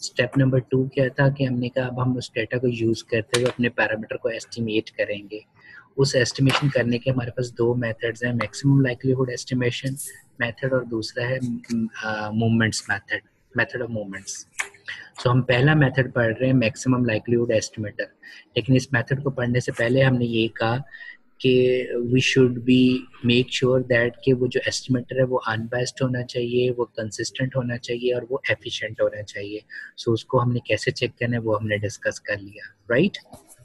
Step number 2 क्या था कि हमने कहा अब हम उस डेटा को यूज़ करते हुए अपने पैरामीटर को एस्टिमेट करेंगे। उस एस्टिमेशन करने के हमारे पास 2 मेथड्स हैं, मैक्सिमम लाइक्लीहुड एस्टिमेशन मेथड और दूसरा है movements method, method of movements. So हम पहला मेथड पढ़ रहे हैं मैक्सिमम लाइक्लीहुड एस्टिमेटर, लेकिन इस मेथड को पढ़ने से पहले हमने ये कहा कि we should be make sure that कि वो जो एस्टिमेटर है वो अनबायस्ड होना चाहिए, वो कंसिस्टेंट होना चाहिए और वो एफिशिएंट होना चाहिए। सो उसको हमने कैसे चेक करना है वो हमने डिस्कस कर लिया, राइट?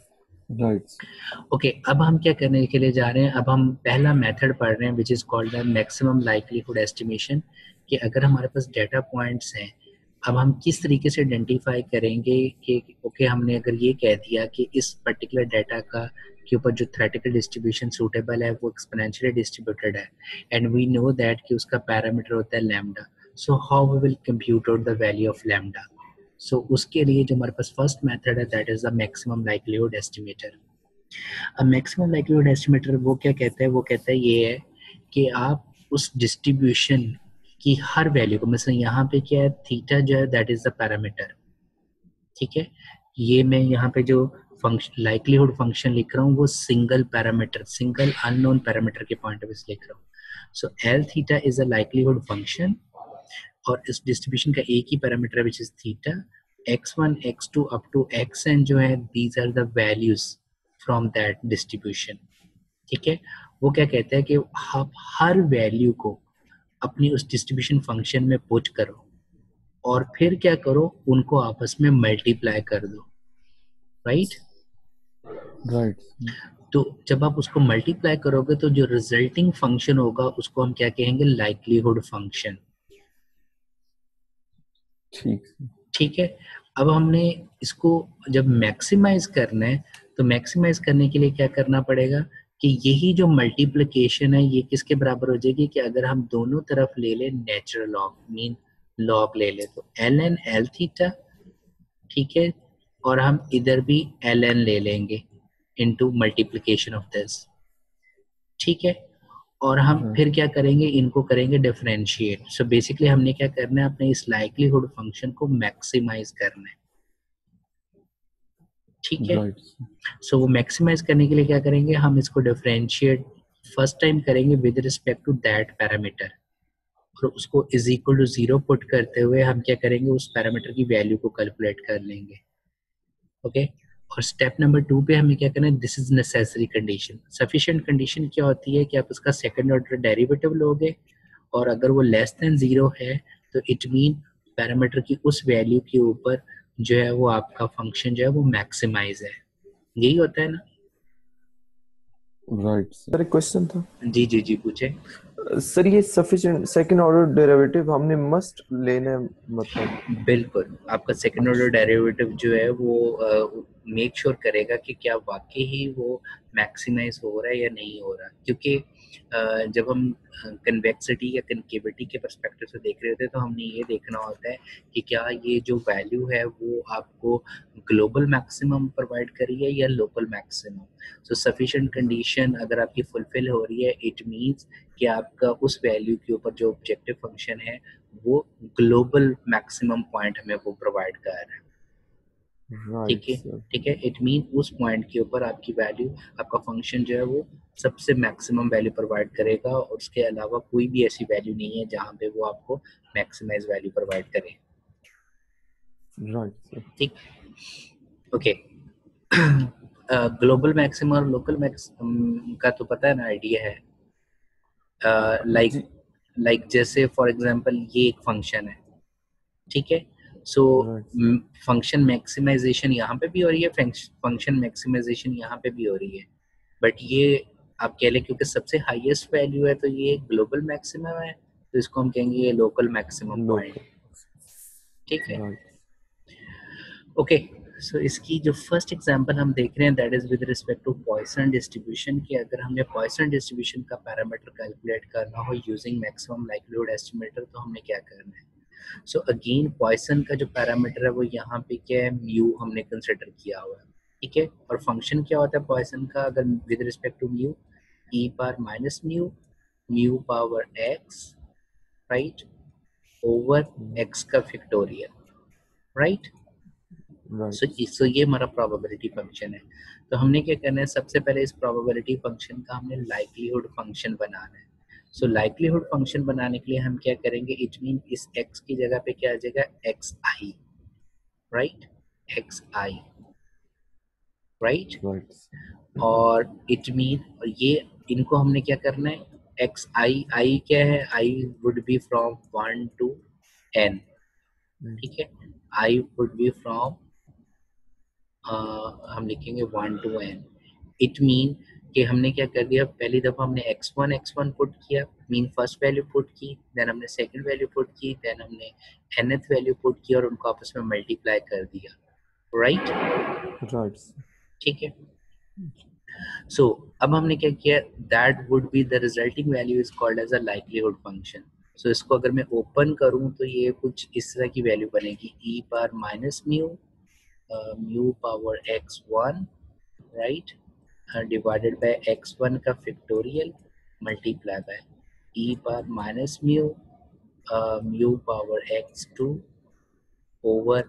ओके, अब हम क्या करने के लिए जा रहे हैं, अब हम पहला मेथड पढ़ रहे हैं which is called the maximum likelihood estimation, कि अगर हमारे पास डेटा पॉइंट्स हैं, अब हम किस तरीके से आइडेंटिफाई करेंगे कि ओके हमने अगर ये कह दिया कि इस पर्टिकुलर डाटा का के ऊपर जो थ्योरेटिकल डिस्ट्रीब्यूशन सूटेबल है वो एक्सपोनेंशियली डिस्ट्रीब्यूटेड है एंड वी नो दैट कि उसका पैरामीटर होता है lambda, so how we will compute out the value of lambda. So उसके लिए जो हमारे पास फर्स्ट मेथड है that is the maximum likelihood estimator. अब मैक्सिमम लाइक्लीहुड एस्टिमेटर वो क्या कहता है, वो कहता है ये है कि आप उस डिस्ट्रीब्यूशन की हर वैल्यू को, मतलब यहाँ पे क्या है, थीटा जो है दैट इज द पैरामीटर, ठीक है। ये मैं यहाँ पे जो फंक्शन लाइक्लीहुड फंक्शन लिख रहा हूँ वो single parameter, single unknown parameter के पॉइंट ऑफ व्यू से लिख रहा हूँ। So L theta is a likelihood function और इस डिस्ट्रीब्यूशन का एक ही पैरामीटर है which is theta. x1 x2 up to xn जो है these are the values from that distribution, ठीक है। वो क्या कहता है कि आप हर वैल्यू को अपनी उस डिस्ट्रीब्यूशन फंक्शन में पुट करो और फिर क्या करो, उनको आपस में मल्टीप्लाई कर दो, राइट? तो जब आप उसको मल्टीप्लाई करोगे तो जो रिजल्टिंग फंक्शन होगा उसको हम क्या कहेंगे, लाइक्लीहुड फंक्शन, ठीक है। अब हमने इसको जब मैक्सिमाइज करना है तो मैक्सिमाइज करने के लिए क्या करना पड़ेगा कि यही जो मल्टीप्लिकेशन है ये किसके बराबर हो जाएगी कि अगर हम दोनों तरफ ले लें नेचुरल लॉग, मीन लॉग ले ले तो एल एन एल थीटा, ठीक है, और हम इधर भी एल एन ले लेंगे इनटू मल्टीप्लिकेशन ऑफ दिस, ठीक है। और हम फिर क्या करेंगे, इनको करेंगे डिफरेंशिएट। सो बेसिकली हमने क्या करना है, अपने इस लाइक्लीहुड फंक्शन को मैक्सिमाइज करना है, ठीक है। सो वो मैक्सिमाइज करने के लिए क्या करेंगे, हम इसको डिफरेंशिएट फर्स्ट टाइम करेंगे with respect to that parameter और उसको इज इक्वल टू 0 पुट करते हुए हम क्या करेंगे, उस पैरामीटर की वैल्यू को कैलकुलेट कर लेंगे, ओके। और स्टेप नंबर 2 पे हमें क्या करना है, this is necessary condition. Sufficient condition क्या होती है कि आप उसका सेकंड ऑर्डर डेरिवेटिव लोगे और अगर वो लेस देन 0 है तो इट मीन पैरामीटर की उस वैल्यू के ऊपर जो है वो आपका फंक्शन जो है वो मैक्सिमाइज है, यही होता है ना? राइट सर, एक क्वेश्चन था। जी जी जी पूछे। सर ये सफिशिएंट सेकंड ऑर्डर डेरिवेटिव हमने मस्ट लेना है, मतलब? बिल्कुल, आपका सेकंड ऑर्डर डेरिवेटिव जो है वो मेक श्योर करेगा कि क्या वाकई ही वो मैक्सिमाइज हो रहा है या नहीं हो रहा, क्योंकि जब हम कन्वेक्सिटी या कनकेविटी के पर्सपेक्टिव से देख रहे होते हैं तो हमने ये देखना होता है कि क्या ये जो वैल्यू है वो आपको ग्लोबल मैक्सिमम प्रोवाइड कर रही है या local maximum. So sufficient condition अगर आपकी फुलफिल हो रही है इट मीन्स कि आपका उस वैल्यू के ऊपर जो ऑब्जेक्टिव फंक्शन है वो ग्लोबल मैक्सिमम पॉइंट हमें वो प्रोवाइड कर रहा है, ठीक है, ठीक है। इट मीन उस पॉइंट के ऊपर आपकी वैल्यू, आपका फंक्शन जो है वो सबसे मैक्सिमम वैल्यू प्रोवाइड करेगा और उसके अलावा कोई भी ऐसी वैल्यू नहीं है जहाँ पे वो आपको मैक्सिमाइज वैल्यू प्रोवाइड करे, ठीक, ओके। ग्लोबल मैक्सिमम और लोकल मैक्सिमम का तो पता है ना, आइडिया है। लाइक जैसे फॉर एग्जांपल ये एक फंक्शन है, ठीक है। सो फंक्शन मैक्सिमाइजेशन यहाँ पे भी हो रही है, फंक्शन मैक्सिमाइजेशन यहाँ पे भी हो रही है, बट ये आप कह लें क्योंकि सबसे हाईएस्ट वैल्यू है तो ये ग्लोबल मैक्सिमम है तो इसको हम कहेंगे ये लोकल मैक्सिमम पॉइंट, ठीक है, ओके। सो इसकी जो फर्स्ट एग्जांपल हम देख रहे हैं that is with respect to Poisson distribution, कि अगर हमें पॉइसन डिस्ट्रीब्यूशन का पैरामीटर कैलकुलेट करना हो यूजिंग मैक्सिमम लाइक्लीहुड एस्टिमेटर तो हमने क्या करना है। सो अगेन पॉइसन का जो पैरामीटर है वो यहाँ पे क्या है, म्यू हमने कंसिडर किया हुआ है, ठीक है। और फंक्शन क्या होता है पॉइसन का, अगर with respect to mu e power minus mu mu power x, right, over x का फैक्टोरियल, राइट। right. सो ये हमारा प्रोबेबिलिटी फंक्शन है। तो हमने क्या करना है, सबसे पहले इस प्रोबेबिलिटी फंक्शन का हमने लाइक्लीहुड फंक्शन बनाना है। सो लाइक्लीहुड फंक्शन बनाने के लिए हम क्या करेंगे, इट मीन इस x की जगह पे क्या आ जाएगा, xi, right, xi, right. Right. और इट मीन ये इनको हमने क्या करना है, एक्स आई, आई क्या है, I would be from 1 to n, ठीक है। आई वुड बी फ्रॉम हम लिखेंगे 1 to n। इट मीन कि हमने क्या कर दिया, पहली दफ़ा हमने x1 पुट किया, मीन फर्स्ट वैल्यू पुट की, देन हमने सेकंड वैल्यू पुट की, देन हमने nth वैल्यू पुट की और उनको आपस में मल्टीप्लाई कर दिया, राइट। Right. ठीक है। सो अब हमने क्या किया, that would be the resulting value is called as a likelihood function. So इसको अगर मैं ओपन करूं तो ये कुछ इस तरह की वैल्यू बनेगी, e power minus mu, mu power x1, right, divided by x1 का factorial multiply by e power minus mu, mu power x2 over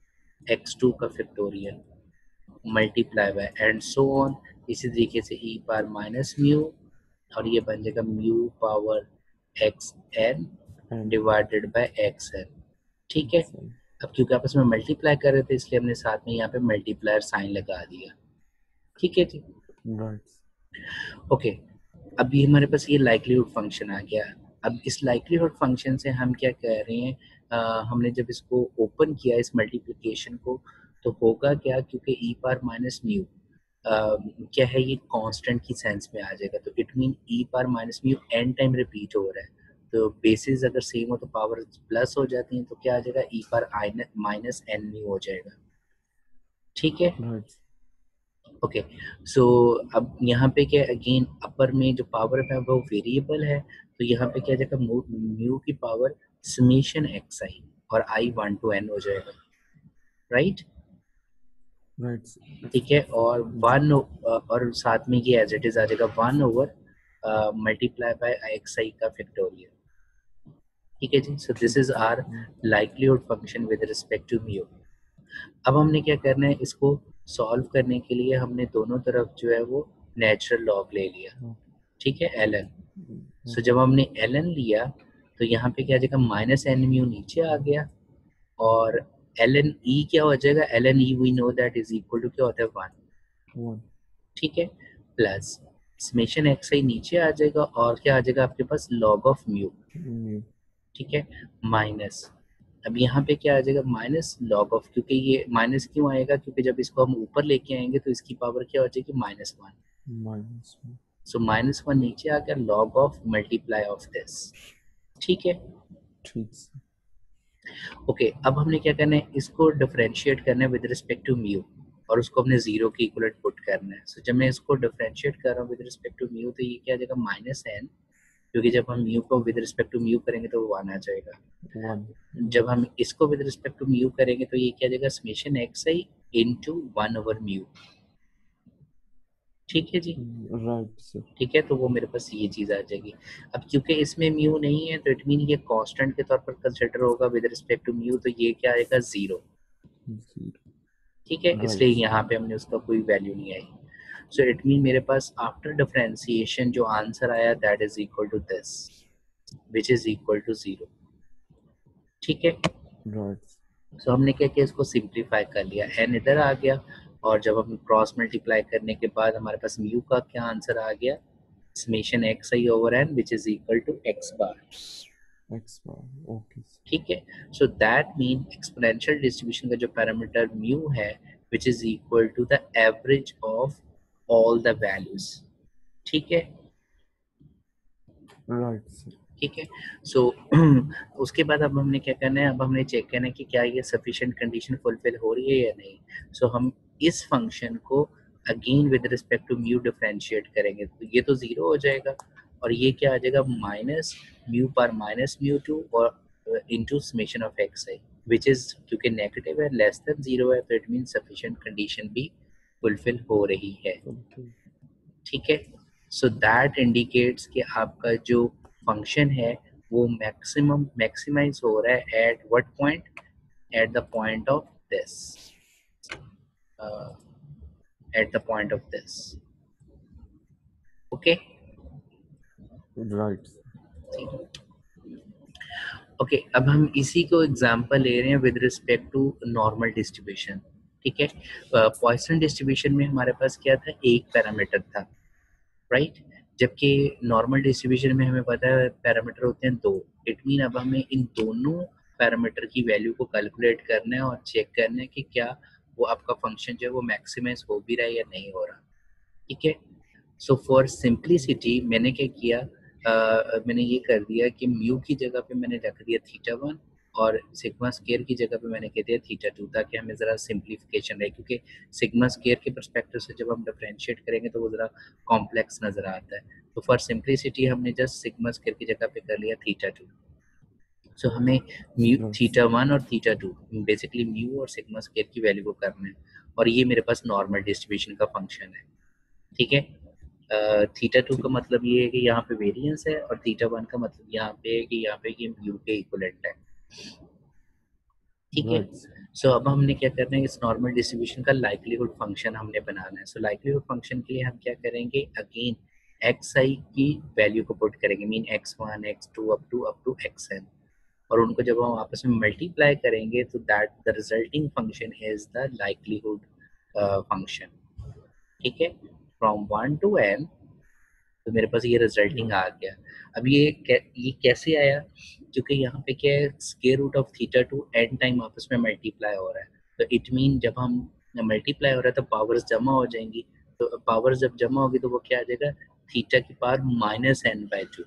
x2 का factorial multiply by and so on. इसी तरीके से ई पावर माइनस म्यू और ये बन जाएगा mu power x n And divided by x n, ठीक है। so, अब क्योंकि आपस में मल्टीप्लाई कर रहे थे इसलिए हमने साथ में यहाँ पे मल्टीप्लायर साइन लगा दिया, ठीक है जी। right. ओके, अब ये हमारे पास ये लाइक्लीहुड फंक्शन आ गया। अब इस लाइक्लीहुड फंक्शन से हम क्या कह रहे हैं, हमने जब इसको ओपन किया इस मल्टीप्लिकेशन को, तो होगा क्या, क्योंकि ई पावर माइनस म्यू क्या है, ये कांस्टेंट की सेंस में आ जाएगा, तो it mean e power minus mu n time repeat हो रहा है। तो बेसिस अगर सेम हो तो पावर प्लस हो जाती है, तो क्या आ जाएगा, e power minus n mu हो जाएगा, ठीक है। Right. ओके, सो अब यहाँ पे क्या, अगेन अपर में जो पावर है वो वेरिएबल है, तो यहाँ पे क्या जाएगा, म्यू की पावर समेशन एक्स आई और आई 1 to n हो जाएगा, राइट। Right. ठीक है, और वन और साथ में ये एज इट इज आ जाएगा 1 over multiply by x i का फैक्टोरियल, ठीक है जी। So this is our likelihood function with respect to mu. अब हमने क्या करना है, इसको सॉल्व करने के लिए हमने दोनों तरफ जो है वो नेचुरल लॉग ले लिया, ठीक है, एल एन। सो जब हमने एल एन लिया तो यहाँ पे क्या आ जाएगा, माइनस एन म्यू नीचे आ गया और एल एन ई क्या हो जाएगा, l n e we know that is equal to क्या होता है, 1, 1. ठीक है, प्लस समेशन एक्स आई नीचे आ जाएगा और क्या आ जाएगा आपके पास, लॉग ऑफ म्यू, Mu. ठीक है, माइनस। अब यहाँ पे क्या आ जाएगा, माइनस लॉग ऑफ, क्योंकि ये माइनस क्यों आएगा, क्योंकि जब इसको हम ऊपर लेके आएंगे तो इसकी पावर क्या हो जाएगी, -1। Minus 1. सो -1 नीचे आ गया, log of multiply of this, ठीक है। ठीक है. ओके, अब हमने क्या करना है, इसको डिफरेंशिएट करना है विद रिस्पेक्ट टू म्यू और उसको हमने जीरो के इक्वलेंट पुट करना है। सो जब मैं इसको डिफरेंशिएट कर रहा हूँ विद रिस्पेक्ट टू म्यू, तो ये क्या आ जाएगा, -n, क्योंकि जब हम म्यू को विद रिस्पेक्ट टू म्यू करेंगे तो वो 1 आ जाएगा। 1. जब हम इसको विद रिस्पेक्ट टू म्यू करेंगे तो ये क्या आ जाएगा, summation x i into 1 over mu, ठीक है जी। Right, sir. ठीक है, तो वो मेरे पास ये चीज़ आ जाएगी। अब क्योंकि इसमें म्यू नहीं है तो इट मीन ये कांस्टेंट के तौर पर कंसिडर होगा विद रिस्पेक्ट टू म्यू, तो ये क्या आएगा, 0, 0. ठीक है, Right. इसलिए यहाँ पे हमने उसका कोई वैल्यू नहीं आई। सो इट मीन मेरे पास आफ्टर डिफरेंशिएशन जो आंसर आया that is equal to this which is equal to 0, ठीक है। Right. सो हमने क्या किया, इसको सिंप्लीफाई कर लिया, एन इधर आ गया और जब हम क्रॉस मल्टीप्लाई करने के बाद हमारे पास म्यू का क्या आंसर आ गया, summation x i over n which is equal to x bar, X bar. Okay, sir. ठीक है। So that mean exponential distribution का जो पैरामीटर म्यू है which is equal to the average of all the values, ठीक है, Right, sir. ठीक है। सो उसके बाद अब हमने क्या करना है, अब हमने चेक करना है कि क्या ये सफिशिएंट कंडीशन फुलफिल हो रही है या नहीं। सो हम इस फंक्शन को again with respect to mu differentiate करेंगे, तो ये तो 0 हो जाएगा और ये क्या आ जाएगा, माइनस म्यू पर माइनस म्यू 2 और into summation of x i which is, क्योंकि नेगेटिव है, लेस देन 0 है, तो इट मीन सफिशिएंट कंडीशन भी फुलफिल हो रही है, Okay. ठीक है। सो दैट इंडिकेट्स कि आपका जो फंक्शन है वो मैक्सिमाइज हो रहा है at what point, at the point of this, uh, at the point of this. Okay. right. Okay अब हम इसी को एग्जांपल ले रहे हैं with respect to normal distribution. ठीक है. पॉइसन डिस्ट्रीब्यूशन में हमारे पास क्या था, एक पैरामीटर था, राइट. जबकि नॉर्मल डिस्ट्रीब्यूशन में हमें पता है पैरामीटर होते हैं दो. इट मीन अब हमें इन दोनों पैरामीटर की वैल्यू को कैलकुलेट करना है और चेक करना है कि क्या वो आपका फंक्शन जो है वो मैक्सिमाइज हो भी रहा है या नहीं हो रहा. ठीक है. सो फॉर सिंप्लिसिटी मैंने क्या किया, मैंने ये कर दिया कि म्यू की जगह पे मैंने रख दिया थीटा 1 और सिग्मा स्केयर की जगह पे मैंने कह दिया थीटा 2, ताकि हमें ज़रा सिंप्लीफिकेशन रहे, क्योंकि सिग्मा स्केयर के परस्पेक्टिव से जब हम डिफरेंशिएट करेंगे तो वो ज़रा कॉम्प्लेक्स नज़र आता है. तो फॉर सिंप्लिसिटी हमने जस्ट सिग्मा स्केयर की जगह पे कर लिया थीटा 2. सो हमें म्यू थीटा 1 और थीटा 2 बेसिकली म्यू और सिग्मा स्केयर की वैल्यू को करना है, और ये मेरे पास नॉर्मल डिस्ट्रीब्यूशन का फंक्शन है. ठीक है. थीटा 2 का मतलब ये है कि यहाँ पे वेरिएंस है, और थीटा 1 का मतलब यहाँ पे है कि यहाँ पे ये म्यू के इक्विवेलेंट है. ठीक है. सो अब हमने क्या करना है, इस नॉर्मल डिस्ट्रीब्यूशन का लाइक्लीहुड फंक्शन हमने बनाना है. सो लाइक्लीहुड फंक्शन के लिए हम क्या करेंगे, अगेन एक्स आई की वैल्यू को पुट करेंगे, mean x1 x2 up to xn, और उनको जब हम आपस में मल्टीप्लाई करेंगे तो that the resulting function is the likelihood function. ठीक है. फ्रॉम 1 to n, तो मेरे पास ये रिजल्टिंग आ गया. अब ये कैसे आया, क्योंकि यहाँ पे क्या है, square root of theta 2 n time आपस में मल्टीप्लाई हो रहा है. तो इट मीन जब हम मल्टीप्लाई हो रहा है तो पावर्स जमा हो जाएंगी. तो पावर्स जब जमा होगी तो वो क्या आ जाएगा, थीटा की पावर -n/2.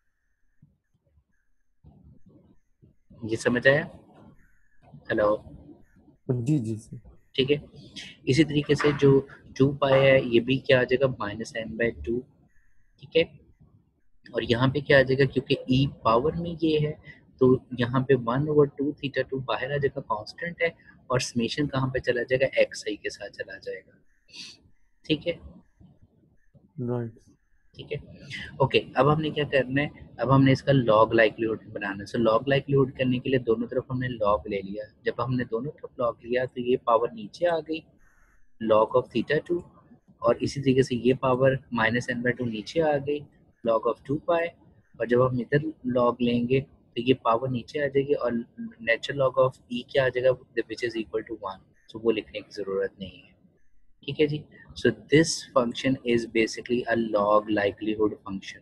ये समझ आया? हेलो. जी जी सर. ठीक है. इसी तरीके से जो 2 पाई है ये भी क्या आ जाएगा, -n/2. ठीक है. और यहाँ पे क्या आ जाएगा, क्योंकि ई पावर में ये है तो यहाँ पे 1/2 थीटा 2 बाहर आ जाएगा, कांस्टेंट है, और समेशन कहाँ पे चला जाएगा, एक्स आई के साथ चला जाएगा. ठीक है. राइट. ठीक है. ओके. अब हमने क्या करना है, अब हमने इसका लॉग लाइक्लीहुड बनाना है. सो लॉग लाइक्लीहुड करने के लिए दोनों तरफ हमने लॉग ले लिया. जब हमने दोनों तरफ लॉग लिया तो ये पावर नीचे आ गई, लॉग ऑफ थीटा 2, और इसी तरीके से ये पावर -n/2 नीचे आ गई, लॉग ऑफ 2 पाई, और जब हम इधर लॉग लेंगे तो ये पावर नीचे आ जाएगी और नेचुरल लॉग ऑफ ई क्या आ जाएगा, which is equal to 1. So वो लिखने की ज़रूरत नहीं है. ठीक है जी. So this function is basically a log likelihood function,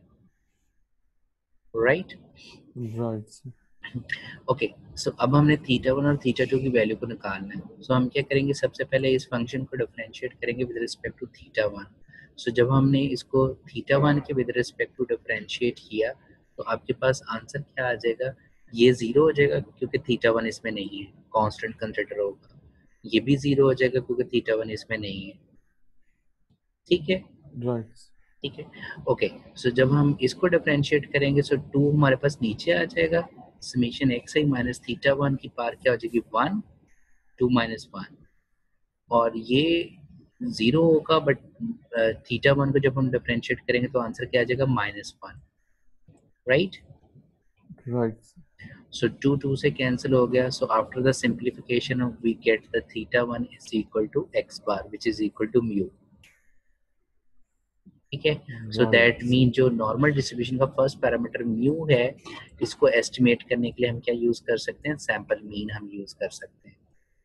right. Right. Okay. So अब हमने थीटा 1 और थीटा 2 की वैल्यू को निकालना है. सो हम क्या करेंगे, सबसे पहले इस फंक्शन को डिफरेंशिएट करेंगे with respect to theta 1. So जब हमने इसको थीटा 1 के विद रिस्पेक्ट टू डिफरेंशिएट किया तो आपके पास आंसर क्या आ जाएगा, ये 0 हो जाएगा क्योंकि थीटा 1 इसमें नहीं है, कांस्टेंट कंसिडर होगा. ये भी 0 हो जाएगा क्योंकि थीटा 1 इसमें नहीं है. ठीक है. राइट. ठीक है. ओके. सो जब हम इसको डिफरेंशिएट करेंगे सो 2 हमारे पास नीचे आ जाएगा, summation x i minus theta 1 की पावर क्या हो जाएगी, 1 2 -1, और ये 0 होगा, बट थीटा 1 को जब हम डिफरेंशिएट करेंगे तो आंसर क्या आ जाएगा, -1, राइट. राइट. सो 2 2 से कैंसिल हो गया. So after the simplification we get the theta 1 is equal to x bar which is equal to mu. ठीक है. सो दैट मीन जो नॉर्मल डिस्ट्रीब्यूशन का फर्स्ट पैरामीटर म्यू है, इसको एस्टिमेट करने के लिए हम क्या यूज कर सकते हैं, सैंपल मीन हम यूज कर सकते हैं,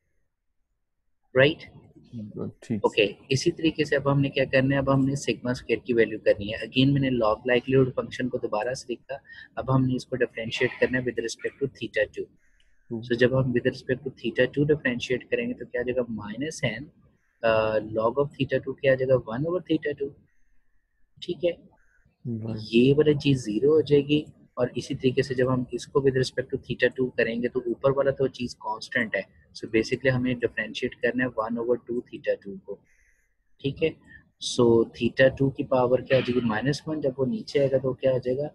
राइट. ओके. इसी तरीके से अब हमने क्या करना है, अब हमने सिग्मा स्क्वायर की वैल्यू करनी है. अगेन मैंने लॉग लाइक्लीहुड फंक्शन को दोबारा से लिखा. अब हमने इसको डिफरेंशिएट करना है with respect to theta 2. So जब हम with respect to theta 2 differentiate करेंगे तो क्या आ जाएगा, -n लॉग ऑफ थीटा 2 क्या आ जाएगा, 1/थीटा 2. ठीक है. ये वाला चीज 0 हो जाएगी, और इसी तरीके से जब हम इसको विद रिस्पेक्ट टू थीटा 2 करेंगे तो ऊपर वाला तो चीज कांस्टेंट है. सो बेसिकली हमें डिफरेंशिएट करना है 1/2 थीटा 2 को. ठीक है. सो थीटा 2 की पावर क्या आ जाएगी, -1, जब वो नीचे आएगा तो क्या आ जाएगा,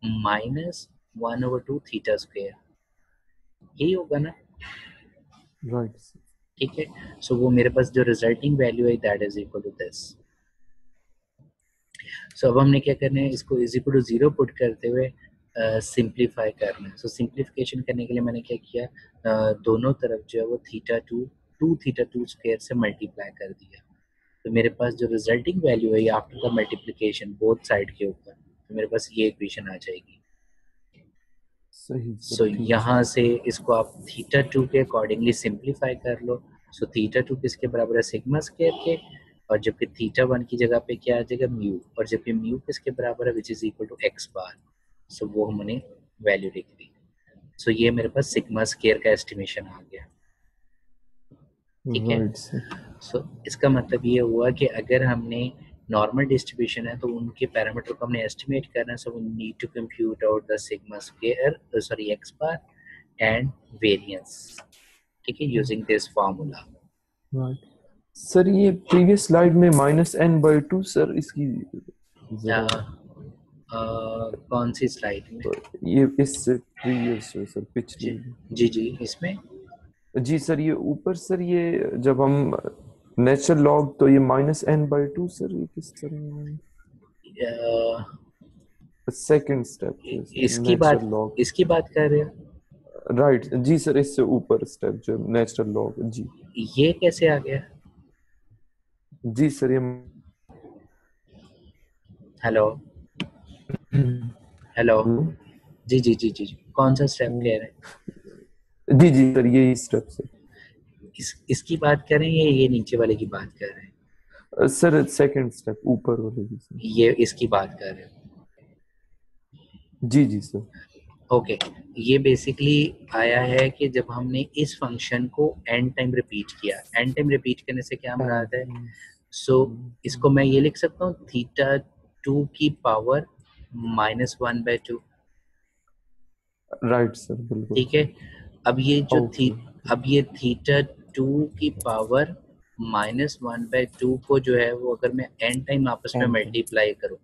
-1/2 थीटा स्क्वायर. यही होगा ना, राइट. ठीक है. सो वो मेरे पास जो रिजल्टिंग वैल्यू है that is equal to this. So अब हमने क्या करना है, इसको इज इक्वल टू 0 पुट करते हुए सिंप्लीफाई करना है। सो सिंप्लीफिकेशन करने के लिए मैंने क्या किया, दोनों तरफ जो है वो थीटा टू स्क्वायर से मल्टीप्लाई कर दिया। तो मेरे पास जो रिजल्टिंग वैल्यू है after the multiplication both side के ऊपर, तो मेरे पास ये इक्वेशन आ जाएगी। सही सर, सो ठीक है। यहाँ से इसको आप थीटा टू के अकॉर्डिंगली सिंप्लीफाई कर लो। सो थीटा टू किसके बराबर है, सिग्मा स्क्वायर के, और जबकि थीटा वन की जगह पे क्या आ जाएगा, म्यू, और जबकि म्यू किसके बराबर है, which is equal to x bar. So वो हमने वैल्यू लिख दी। सो ये मेरे पास सिग्मा स्क्वायर का एस्टिमेशन आ गया। ठीक है। Right sir. सो इसका मतलब ये हुआ कि अगर हमने नॉर्मल डिस्ट्रीब्यूशन है तो उनके पैरामीटर को हमने एस्टिमेट करना है। So we need to compute out the sigma square, sorry x bar and variance, ठीक है, using this formula. Right sir, ये प्रीवियस स्लाइड में -n/2 सर, इसकी जरा कौन सी स्लाइड में? ये इससे प्रीवियस सर, पिछली। जी जी, इसमें जी सर, ये ऊपर सर, ये जब हम नेचुरल लॉग, तो ये -n/2 सर, ये किस तरह सेकंड स्टेप इसकी बात नेचुरल लॉग? इसकी बात कर रहे हो? राइट जी सर, इससे ऊपर स्टेप जो नेचुरल लॉग। जी ये कैसे आ गया? जी सर, ये हेलो हेलो, जी जी जी जी जी, कौन सा स्टेप कह रहे हैं? जी जी सर, यही स्टेप सर। इसकी बात कर रहे हैं या ये नीचे वाले की बात कर रहे हैं? सर सेकंड स्टेप ऊपर वाले जी सर। ये इसकी बात कर रहे हो? जी जी सर। ओके। ये बेसिकली आया है कि जब हमने इस फंक्शन को n टाइम रिपीट किया, n टाइम रिपीट करने से क्या मुराद है? सो इसको मैं ये लिख सकता हूँ थीटा टू की पावर -1/2। राइट सर, बिल्कुल। ठीक है। अब ये जो ओके। अब ये थीटा टू की पावर -1/2 को जो है वो अगर मैं n टाइम आपस में मल्टीप्लाई करूँ,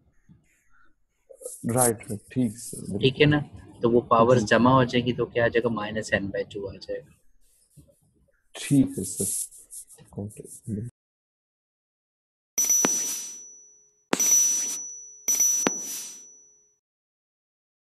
राइट राइट, ठीक सर, ठीक है बिल्कुल। ना, तो वो पावर्स जी जमा हो जाएगी, तो क्या आ जाएगा, -n/2 आ जाएगा। ठीक है सर। ओके।